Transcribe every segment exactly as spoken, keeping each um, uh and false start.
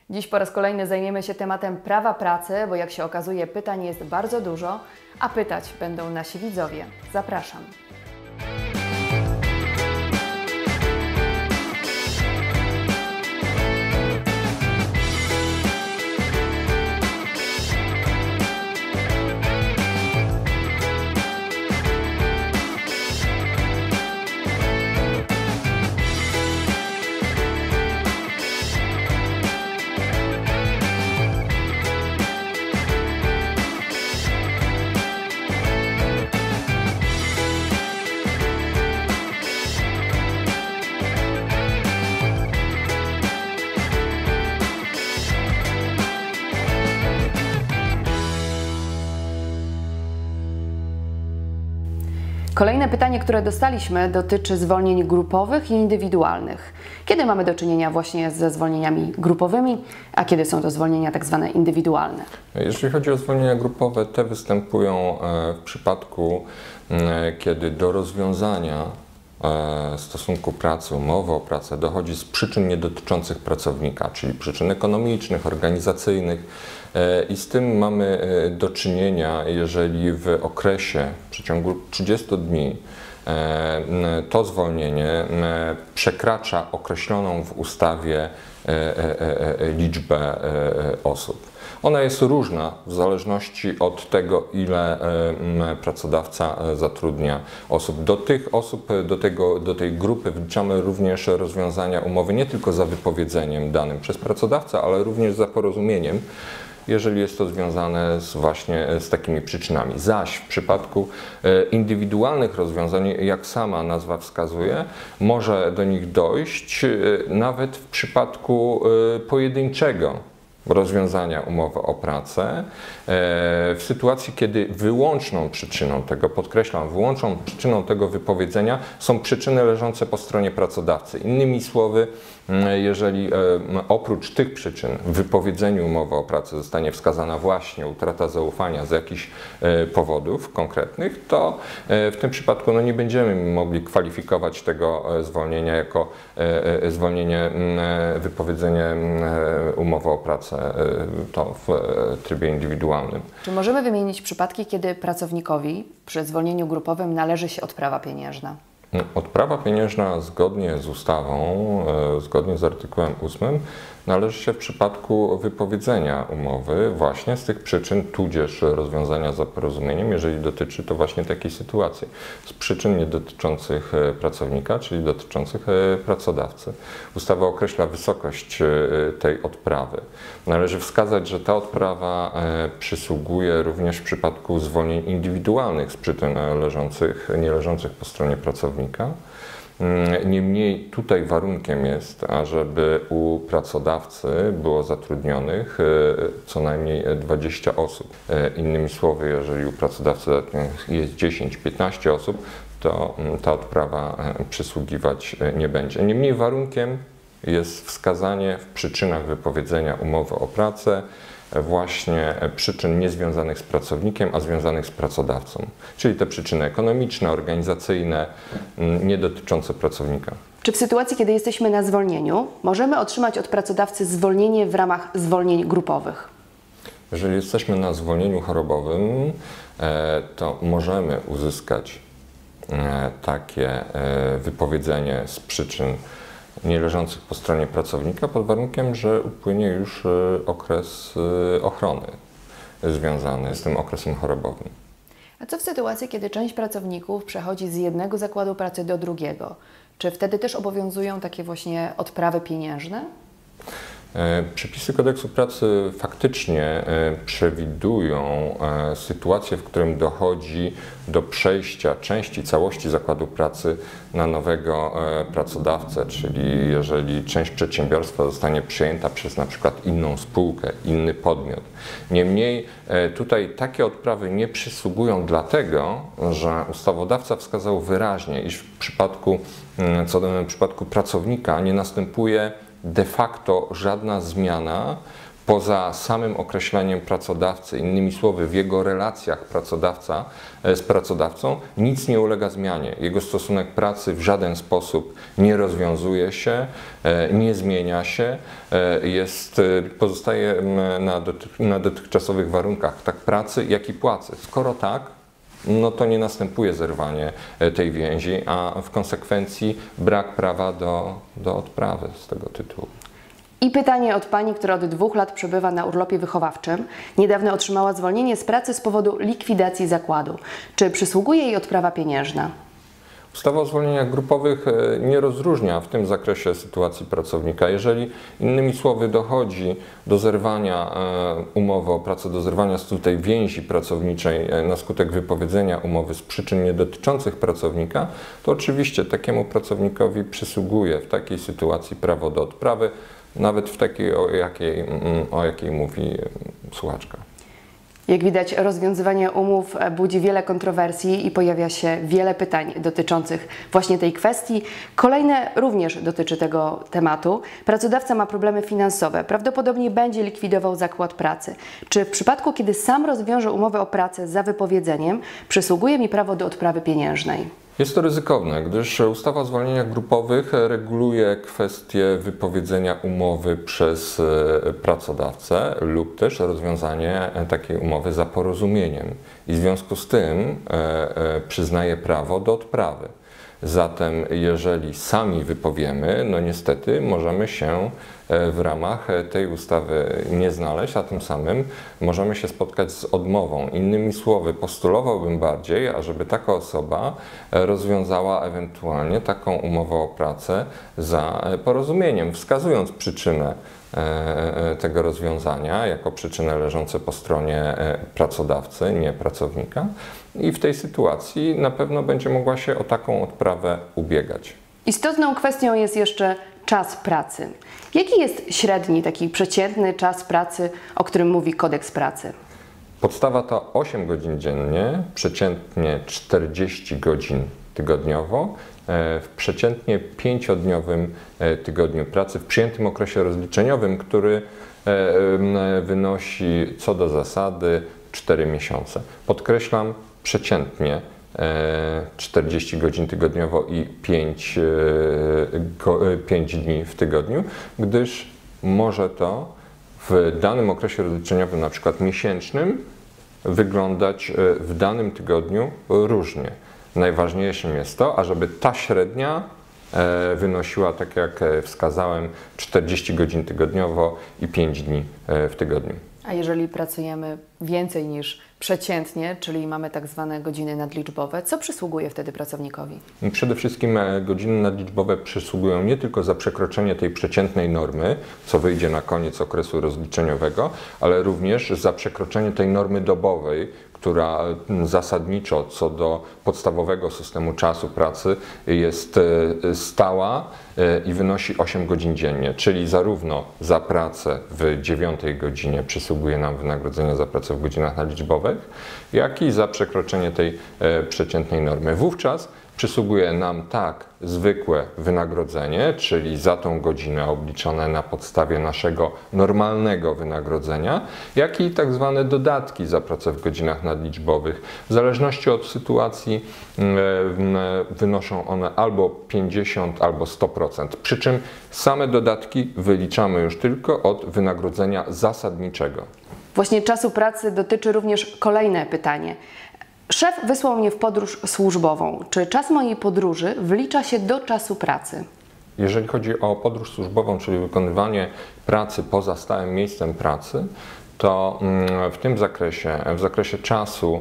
Dziś po raz kolejny zajmiemy się tematem prawa pracy, bo jak się okazuje, pytań jest bardzo dużo, a pytać będą nasi widzowie. Zapraszam. Kolejne pytanie, które dostaliśmy, dotyczy zwolnień grupowych i indywidualnych. Kiedy mamy do czynienia właśnie ze zwolnieniami grupowymi, a kiedy są to zwolnienia tak zwane indywidualne? Jeżeli chodzi o zwolnienia grupowe, te występują w przypadku, kiedy do rozwiązania stosunku pracy, umowy o pracę dochodzi z przyczyn niedotyczących pracownika, czyli przyczyn ekonomicznych, organizacyjnych. I z tym mamy do czynienia, jeżeli w okresie, w przeciągu trzydziestu dni, to zwolnienie przekracza określoną w ustawie liczbę osób. Ona jest różna w zależności od tego, ile pracodawca zatrudnia osób. Do tych osób, do, tego, do tej grupy wliczamy również rozwiązania umowy nie tylko za wypowiedzeniem danym przez pracodawcę, ale również za porozumieniem, jeżeli jest to związane z właśnie z takimi przyczynami. Zaś w przypadku indywidualnych rozwiązań, jak sama nazwa wskazuje, może do nich dojść nawet w przypadku pojedynczego rozwiązania umowy o pracę, w sytuacji, kiedy wyłączną przyczyną tego, podkreślam, wyłączną przyczyną tego wypowiedzenia są przyczyny leżące po stronie pracodawcy. Innymi słowy, jeżeli oprócz tych przyczyn w wypowiedzeniu umowy o pracę zostanie wskazana właśnie utrata zaufania z jakichś powodów konkretnych, to w tym przypadku no, nie będziemy mogli kwalifikować tego zwolnienia jako zwolnienie, wypowiedzenie umowy o pracę to w trybie indywidualnym. Czy możemy wymienić przypadki, kiedy pracownikowi przy zwolnieniu grupowym należy się odprawa pieniężna? Odprawa pieniężna zgodnie z ustawą, zgodnie z artykułem ósmym, należy się w przypadku wypowiedzenia umowy właśnie z tych przyczyn, tudzież rozwiązania za porozumieniem, jeżeli dotyczy to właśnie takiej sytuacji, z przyczyn nie dotyczących pracownika, czyli dotyczących pracodawcy. Ustawa określa wysokość tej odprawy. Należy wskazać, że ta odprawa przysługuje również w przypadku zwolnień indywidualnych z przyczyn leżących, nie leżących po stronie pracownika. Niemniej tutaj warunkiem jest, ażeby u pracodawcy było zatrudnionych co najmniej dwadzieścia osób. Innymi słowy, jeżeli u pracodawcy jest dziesięć piętnaście osób, to ta odprawa przysługiwać nie będzie. Niemniej warunkiem jest wskazanie w przyczynach wypowiedzenia umowy o pracę właśnie przyczyn niezwiązanych z pracownikiem, a związanych z pracodawcą. Czyli te przyczyny ekonomiczne, organizacyjne, nie dotyczące pracownika. Czy w sytuacji, kiedy jesteśmy na zwolnieniu, możemy otrzymać od pracodawcy zwolnienie w ramach zwolnień grupowych? Jeżeli jesteśmy na zwolnieniu chorobowym, to możemy uzyskać takie wypowiedzenie z przyczyn nie leżących po stronie pracownika, pod warunkiem, że upłynie już okres ochrony związany z tym okresem chorobowym. A co w sytuacji, kiedy część pracowników przechodzi z jednego zakładu pracy do drugiego? Czy wtedy też obowiązują takie właśnie odprawy pieniężne? Przepisy Kodeksu Pracy faktycznie przewidują sytuację, w którym dochodzi do przejścia części całości zakładu pracy na nowego pracodawcę, czyli jeżeli część przedsiębiorstwa zostanie przejęta przez na przykład inną spółkę, inny podmiot. Niemniej tutaj takie odprawy nie przysługują dlatego, że ustawodawca wskazał wyraźnie, iż w przypadku, co do w przypadku pracownika nie następuje de facto żadna zmiana poza samym określeniem pracodawcy, innymi słowy w jego relacjach pracodawca z pracodawcą, nic nie ulega zmianie. Jego stosunek pracy w żaden sposób nie rozwiązuje się, nie zmienia się, jest, pozostaje na, doty, na dotychczasowych warunkach tak pracy, jak i płacy. Skoro tak, no to nie następuje zerwanie tej więzi, a w konsekwencji brak prawa do, do odprawy z tego tytułu. I pytanie od pani, która od dwóch lat przebywa na urlopie wychowawczym. Niedawno otrzymała zwolnienie z pracy z powodu likwidacji zakładu. Czy przysługuje jej odprawa pieniężna? Ustawa o zwolnieniach grupowych nie rozróżnia w tym zakresie sytuacji pracownika. Jeżeli innymi słowy dochodzi do zerwania umowy o pracę, do zerwania tej więzi pracowniczej na skutek wypowiedzenia umowy z przyczyn nie dotyczących pracownika, to oczywiście takiemu pracownikowi przysługuje w takiej sytuacji prawo do odprawy, nawet w takiej, o jakiej, o jakiej mówi słuchaczka. Jak widać, rozwiązywanie umów budzi wiele kontrowersji i pojawia się wiele pytań dotyczących właśnie tej kwestii. Kolejne również dotyczy tego tematu. Pracodawca ma problemy finansowe, prawdopodobnie będzie likwidował zakład pracy. Czy w przypadku, kiedy sam rozwiąże umowę o pracę za wypowiedzeniem, przysługuje mi prawo do odprawy pieniężnej? Jest to ryzykowne, gdyż ustawa o zwolnieniach grupowych reguluje kwestię wypowiedzenia umowy przez pracodawcę lub też rozwiązanie takiej umowy za porozumieniem i w związku z tym przyznaje prawo do odprawy. Zatem jeżeli sami wypowiemy, no niestety możemy się w ramach tej ustawy nie znaleźć, a tym samym możemy się spotkać z odmową. Innymi słowy, postulowałbym bardziej, ażeby taka osoba rozwiązała ewentualnie taką umowę o pracę za porozumieniem, wskazując przyczynę tego rozwiązania jako przyczynę leżące po stronie pracodawcy, nie pracownika. I w tej sytuacji na pewno będzie mogła się o taką odprawę ubiegać. Istotną kwestią jest jeszcze czas pracy. Jaki jest średni, taki przeciętny czas pracy, o którym mówi Kodeks pracy? Podstawa to osiem godzin dziennie, przeciętnie czterdzieści godzin tygodniowo, w przeciętnie pięciodniowym tygodniu pracy, w przyjętym okresie rozliczeniowym, który wynosi co do zasady cztery miesiące. Podkreślam, przeciętnie czterdzieści godzin tygodniowo i pięć dni w tygodniu, gdyż może to w danym okresie rozliczeniowym, na przykład miesięcznym, wyglądać w danym tygodniu różnie. Najważniejszym jest to, ażeby ta średnia wynosiła, tak jak wskazałem, czterdzieści godzin tygodniowo i pięć dni w tygodniu. A jeżeli pracujemy więcej niż przeciętnie, czyli mamy tak zwane godziny nadliczbowe, co przysługuje wtedy pracownikowi? Przede wszystkim godziny nadliczbowe przysługują nie tylko za przekroczenie tej przeciętnej normy, co wyjdzie na koniec okresu rozliczeniowego, ale również za przekroczenie tej normy dobowej, która zasadniczo co do podstawowego systemu czasu pracy jest stała i wynosi osiem godzin dziennie, czyli zarówno za pracę w dziewiątej godzinie przysługuje nam wynagrodzenie za pracę w godzinach nadliczbowych, jak i za przekroczenie tej przeciętnej normy. Wówczas przysługuje nam tak zwykłe wynagrodzenie, czyli za tą godzinę obliczone na podstawie naszego normalnego wynagrodzenia, jak i tak zwane dodatki za pracę w godzinach nadliczbowych. W zależności od sytuacji wynoszą one albo pięćdziesiąt, albo sto procent. Przy czym same dodatki wyliczamy już tylko od wynagrodzenia zasadniczego. Właśnie czasu pracy dotyczy również kolejne pytanie. Szef wysłał mnie w podróż służbową. Czy czas mojej podróży wlicza się do czasu pracy? Jeżeli chodzi o podróż służbową, czyli wykonywanie pracy poza stałym miejscem pracy, to w tym zakresie, w zakresie czasu,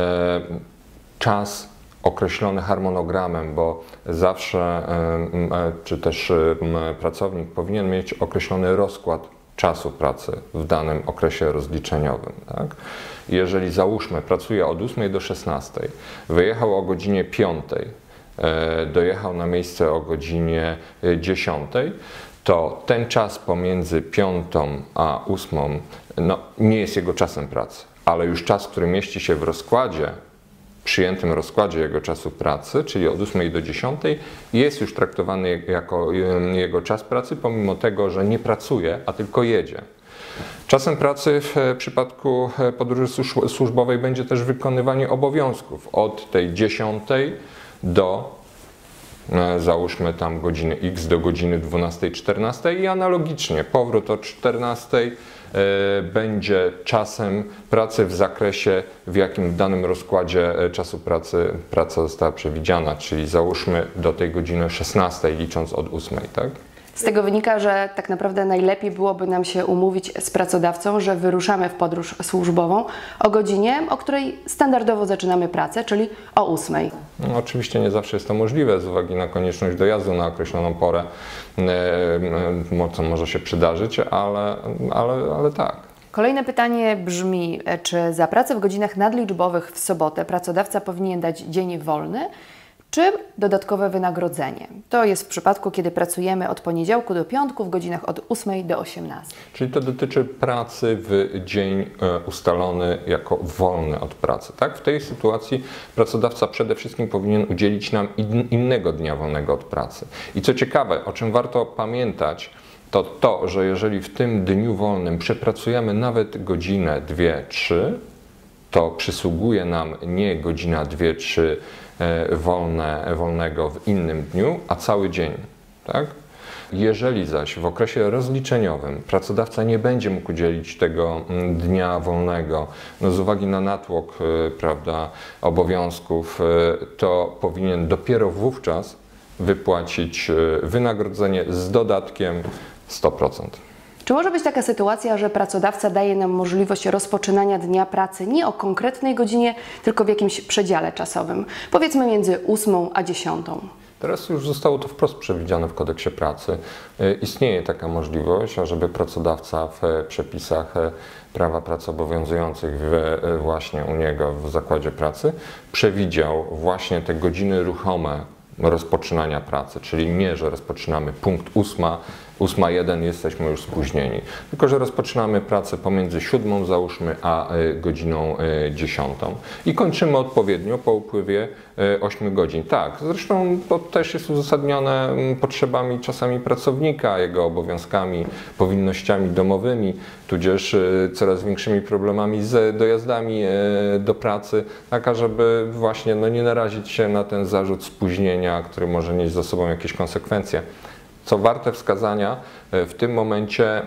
czas określony harmonogramem, bo zawsze, czy też pracownik powinien mieć określony rozkład czasu pracy w danym okresie rozliczeniowym. Tak? Jeżeli załóżmy, pracuje od ósmej do szesnastej, wyjechał o godzinie piątej, dojechał na miejsce o godzinie dziesiątej, to ten czas pomiędzy piątą a ósmą no, nie jest jego czasem pracy, ale już czas, który mieści się w rozkładzie, przyjętym rozkładzie jego czasu pracy, czyli od ósmej do dziesiątej, jest już traktowany jako jego czas pracy, pomimo tego, że nie pracuje, a tylko jedzie. Czasem pracy w przypadku podróży służbowej będzie też wykonywanie obowiązków od tej dziesiątej do, załóżmy tam godziny X do godziny dwunastej, czternastej i analogicznie powrót o czternastej będzie czasem pracy w zakresie, w jakim w danym rozkładzie czasu pracy praca została przewidziana, czyli załóżmy do tej godziny szesnastej, licząc od ósmej, tak? Z tego wynika, że tak naprawdę najlepiej byłoby nam się umówić z pracodawcą, że wyruszamy w podróż służbową o godzinie, o której standardowo zaczynamy pracę, czyli o ósmej. No, oczywiście nie zawsze jest to możliwe z uwagi na konieczność dojazdu na określoną porę, co może się przydarzyć, ale, ale, ale tak. Kolejne pytanie brzmi, czy za pracę w godzinach nadliczbowych w sobotę pracodawca powinien dać dzień wolny, czy dodatkowe wynagrodzenie? To jest w przypadku, kiedy pracujemy od poniedziałku do piątku w godzinach od ósmej do osiemnastej. Czyli to dotyczy pracy w dzień ustalony jako wolny od pracy. Tak? W tej sytuacji pracodawca przede wszystkim powinien udzielić nam in, innego dnia wolnego od pracy. I co ciekawe, o czym warto pamiętać, to to, że jeżeli w tym dniu wolnym przepracujemy nawet godzinę, dwie, trzy, to przysługuje nam nie godzina, dwie, trzy wolne, wolnego w innym dniu, a cały dzień. Tak? Jeżeli zaś w okresie rozliczeniowym pracodawca nie będzie mógł udzielić tego dnia wolnego, no z uwagi na natłok, prawda, obowiązków, to powinien dopiero wówczas wypłacić wynagrodzenie z dodatkiem sto procent. Czy może być taka sytuacja, że pracodawca daje nam możliwość rozpoczynania dnia pracy nie o konkretnej godzinie, tylko w jakimś przedziale czasowym, powiedzmy między ósmą a dziesiątą? Teraz już zostało to wprost przewidziane w kodeksie pracy. Istnieje taka możliwość, ażeby pracodawca w przepisach prawa pracy obowiązujących w, właśnie u niego w zakładzie pracy przewidział właśnie te godziny ruchome rozpoczynania pracy, czyli nie, że rozpoczynamy punkt ósma, ósma jeden, jesteśmy już spóźnieni, tylko że rozpoczynamy pracę pomiędzy siódmą, załóżmy, a godziną dziesiątą i kończymy odpowiednio po upływie ośmiu godzin. Tak, zresztą to też jest uzasadnione potrzebami czasami pracownika, jego obowiązkami, powinnościami domowymi, tudzież coraz większymi problemami z dojazdami do pracy, taka, żeby właśnie no, nie narazić się na ten zarzut spóźnienia, który może nieść za sobą jakieś konsekwencje. Co warte wskazania, w tym momencie,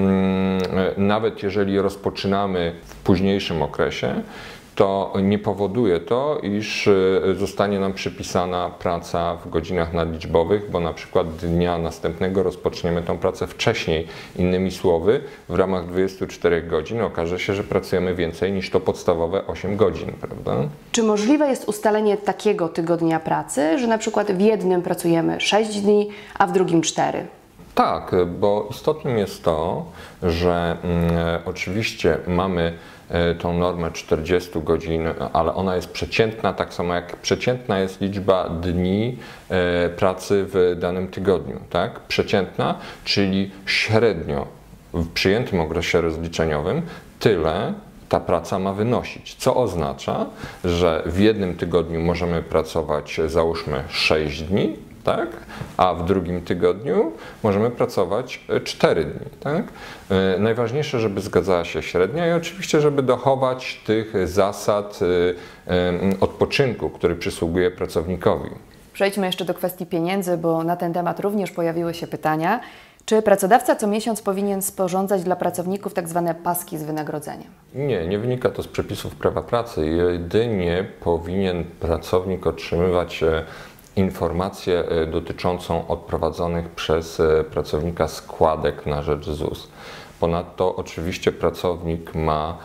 nawet jeżeli rozpoczynamy w późniejszym okresie, to nie powoduje to, iż zostanie nam przypisana praca w godzinach nadliczbowych, bo na przykład dnia następnego rozpoczniemy tę pracę wcześniej. Innymi słowy, w ramach dwudziestu czterech godzin okaże się, że pracujemy więcej niż to podstawowe osiem godzin, prawda? Czy możliwe jest ustalenie takiego tygodnia pracy, że na przykład w jednym pracujemy sześć dni, a w drugim cztery? Tak, bo istotnym jest to, że mm, oczywiście mamy tą normę czterdziestu godzin, ale ona jest przeciętna, tak samo jak przeciętna jest liczba dni e, pracy w danym tygodniu. Tak? Przeciętna, czyli średnio w przyjętym okresie rozliczeniowym tyle ta praca ma wynosić, co oznacza, że w jednym tygodniu możemy pracować, załóżmy, sześć dni, tak? A w drugim tygodniu możemy pracować cztery dni. Tak? Najważniejsze, żeby zgadzała się średnia i oczywiście, żeby dochować tych zasad odpoczynku, który przysługuje pracownikowi. Przejdźmy jeszcze do kwestii pieniędzy, bo na ten temat również pojawiły się pytania. Czy pracodawca co miesiąc powinien sporządzać dla pracowników tak zwane paski z wynagrodzeniem? Nie, nie wynika to z przepisów prawa pracy. Jedynie powinien pracownik otrzymywać informację dotyczącą odprowadzonych przez pracownika składek na rzecz Z U S. Ponadto oczywiście pracownik ma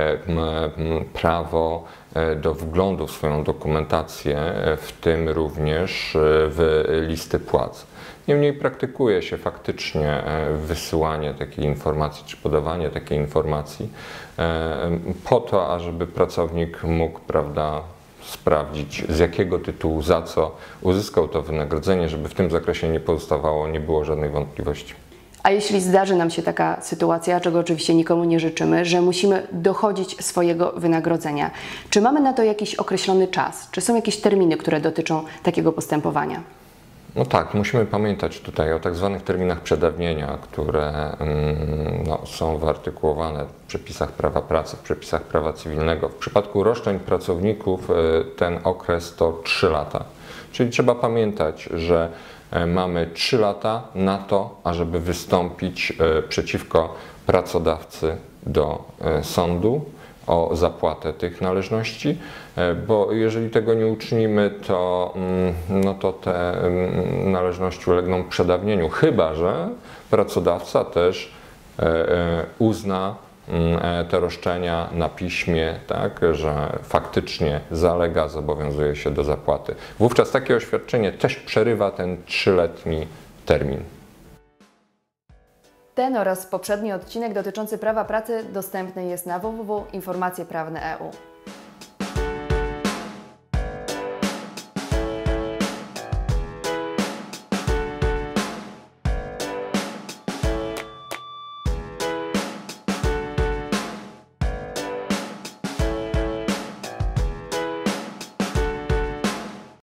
prawo do wglądu w swoją dokumentację, w tym również w listy płac. Niemniej praktykuje się faktycznie wysyłanie takiej informacji, czy podawanie takiej informacji po to, ażeby pracownik mógł, prawda, sprawdzić, z jakiego tytułu, za co uzyskał to wynagrodzenie, żeby w tym zakresie nie pozostawało, nie było żadnej wątpliwości. A jeśli zdarzy nam się taka sytuacja, czego oczywiście nikomu nie życzymy, że musimy dochodzić swojego wynagrodzenia, czy mamy na to jakiś określony czas? Czy są jakieś terminy, które dotyczą takiego postępowania? No tak, musimy pamiętać tutaj o tak zwanych terminach przedawnienia, które no, są wyartykułowane w przepisach prawa pracy, w przepisach prawa cywilnego. W przypadku roszczeń pracowników ten okres to trzy lata. Czyli trzeba pamiętać, że mamy trzy lata na to, ażeby wystąpić przeciwko pracodawcy do sądu o zapłatę tych należności, bo jeżeli tego nie uczynimy, to, no to te należności ulegną przedawnieniu, chyba że pracodawca też uzna te roszczenia na piśmie, tak, że faktycznie zalega, zobowiązuje się do zapłaty. Wówczas takie oświadczenie też przerywa ten trzyletni termin. Ten oraz poprzedni odcinek dotyczący prawa pracy dostępny jest na w w w kropka informacje prawne kropka e u.